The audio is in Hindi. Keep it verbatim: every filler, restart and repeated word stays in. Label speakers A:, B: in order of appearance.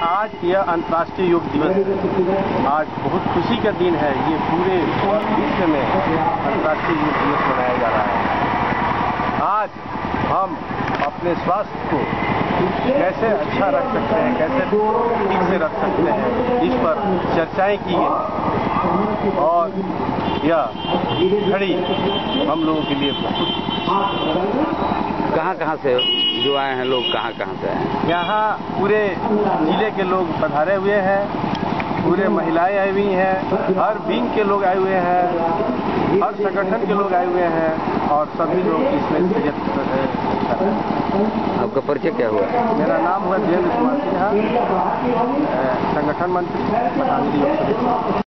A: आज यह अंतर्राष्ट्रीय योग दिवस है। आज बहुत खुशी का दिन है। ये पूरे विश्व में अंतर्राष्ट्रीय योग दिवस मनाया जा रहा है। आज हम अपने स्वास्थ्य को कैसे अच्छा रख सकते हैं, कैसे ठीक से रख सकते हैं, इस पर चर्चाएं की गई और यह घड़ी हम लोगों के लिए बहुत
B: कहाँ कहाँ से जो आए हैं लोग, कहाँ कहाँ से आए हैं?
A: यहाँ पूरे जिले के लोग पधारे हुए हैं, पूरे महिलाएं आई हुई हैं, हर विंग के लोग आए हुए हैं, हर संगठन के लोग आए हुए हैं और सभी लोग इसमें शिरकत कर रहे हैं।
B: आपका परिचय क्या हुआ?
A: मेरा नाम हुआ देवेंद्र कुमार सिन्हा, संगठन मंत्री प्रधानमंत्री।